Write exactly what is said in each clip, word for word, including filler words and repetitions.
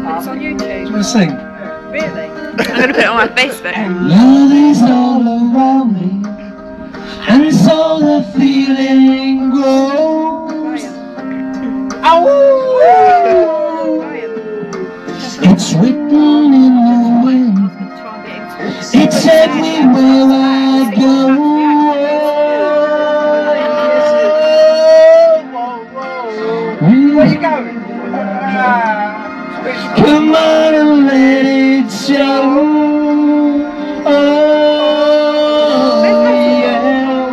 It's on YouTube. Do you want to sing? Really? I'm going to put it on my Facebook. Love is all around me, and so the feeling grows. Oh, it's written in the wind, it's everywhere I go. Where you going? Come on and let it show. Oh, yeah.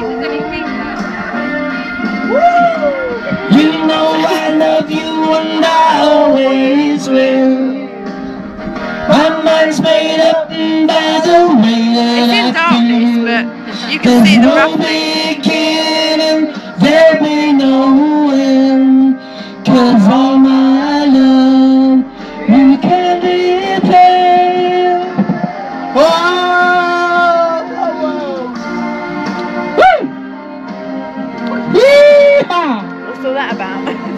You know I love you and I always will. My mind's made up by the way that I feel. But you can see the rough beginning, there'll be no end. 'Cause all my love you can repay. Oh, oh, oh. Woo! Yeehaw! What's all that about?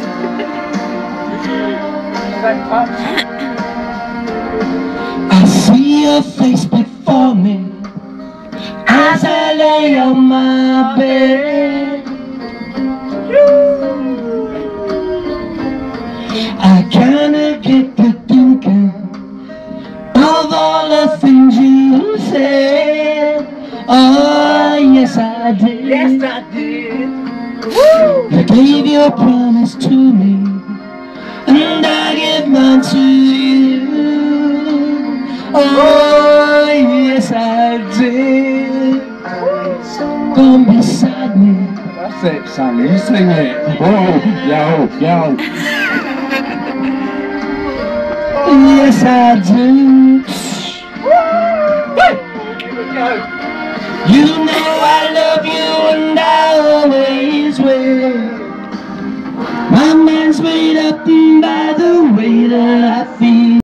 I see your face before me as I lay on my bed. I kinda get to thinking of all the things you said. Oh, yes I did. Yes, I did. You gave your promise to me, and I give mine to you. Oh, yes I did. Come beside me. That's it, son. You sing it. Oh, yo, yo. Yes I do. You know I love you and I always will. My mind's made up by the way that I feel.